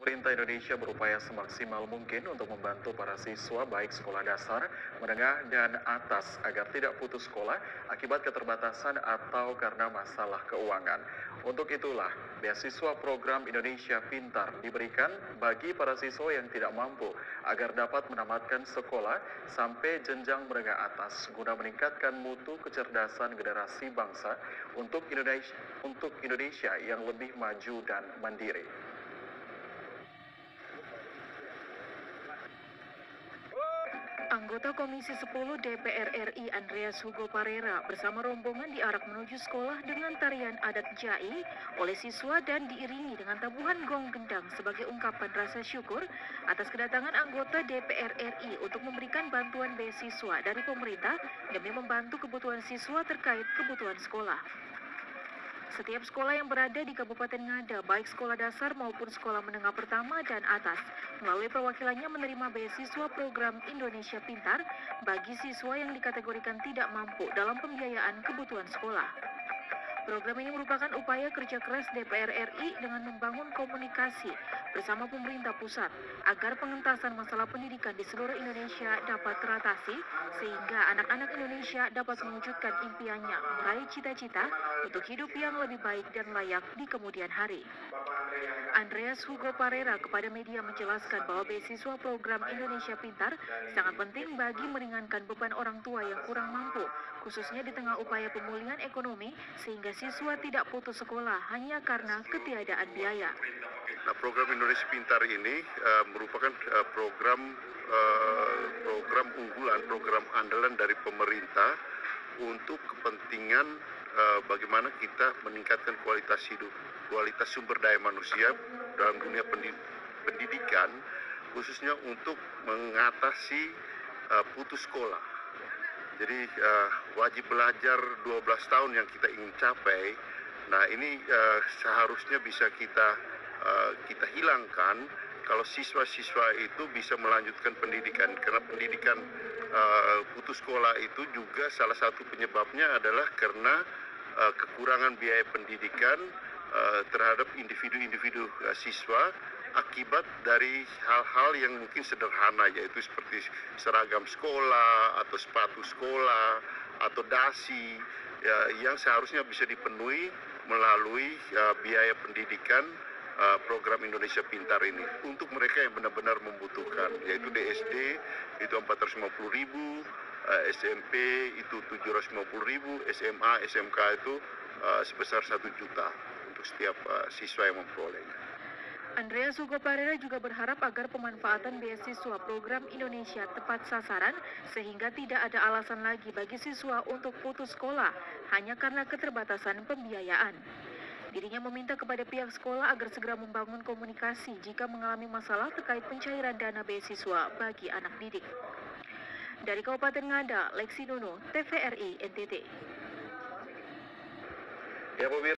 Pemerintah Indonesia berupaya semaksimal mungkin untuk membantu para siswa baik sekolah dasar, menengah, dan atas agar tidak putus sekolah akibat keterbatasan atau karena masalah keuangan. Untuk itulah, beasiswa program Indonesia Pintar diberikan bagi para siswa yang tidak mampu agar dapat menamatkan sekolah sampai jenjang menengah atas guna meningkatkan mutu kecerdasan generasi bangsa untuk Indonesia yang lebih maju dan mandiri. Anggota Komisi 10 DPR RI Andreas Hugo Parera bersama rombongan diarak menuju sekolah dengan tarian adat Jai oleh siswa dan diiringi dengan tabuhan gong gendang sebagai ungkapan rasa syukur atas kedatangan anggota DPR RI untuk memberikan bantuan beasiswa dari pemerintah demi membantu kebutuhan siswa terkait kebutuhan sekolah. Setiap sekolah yang berada di Kabupaten Ngada, baik sekolah dasar maupun sekolah menengah pertama dan atas, melalui perwakilannya menerima beasiswa program Indonesia Pintar bagi siswa yang dikategorikan tidak mampu dalam pembiayaan kebutuhan sekolah. Program ini merupakan upaya kerja keras DPR RI dengan membangun komunikasi bersama pemerintah pusat agar pengentasan masalah pendidikan di seluruh Indonesia dapat teratasi sehingga anak-anak Indonesia dapat mewujudkan impiannya meraih cita-cita untuk hidup yang lebih baik dan layak di kemudian hari. Andreas Hugo Parera kepada media menjelaskan bahwa beasiswa program Indonesia Pintar sangat penting bagi meringankan beban orang tua yang kurang mampu, khususnya di tengah upaya pemulihan ekonomi sehingga siswa tidak putus sekolah hanya karena ketiadaan biaya. Nah, program Indonesia Pintar ini merupakan program unggulan, program andalan dari pemerintah untuk kepentingan bagaimana kita meningkatkan kualitas hidup, kualitas sumber daya manusia dalam dunia pendidikan, khususnya untuk mengatasi putus sekolah. Jadi wajib belajar 12 tahun yang kita ingin capai, nah ini seharusnya bisa kita hilangkan kalau siswa-siswa itu bisa melanjutkan pendidikan, karena pendidikan putus sekolah itu juga salah satu penyebabnya adalah karena kekurangan biaya pendidikan terhadap individu-individu siswa akibat dari hal-hal yang mungkin sederhana, yaitu seperti seragam sekolah atau sepatu sekolah atau dasi yang seharusnya bisa dipenuhi melalui biaya pendidikan program Indonesia Pintar ini untuk mereka yang benar-benar membutuhkan, yaitu di SD itu 450.000, SMP itu 750.000, SMA, SMK itu sebesar 1 juta untuk setiap siswa yang memperolehnya. Andreas Hugo Parera juga berharap agar pemanfaatan beasiswa program Indonesia tepat sasaran sehingga tidak ada alasan lagi bagi siswa untuk putus sekolah hanya karena keterbatasan pembiayaan. Dirinya meminta kepada pihak sekolah agar segera membangun komunikasi jika mengalami masalah terkait pencairan dana beasiswa bagi anak didik. Dari Kabupaten Ngada, Lexi Nuno, TVRI NTT. Ya,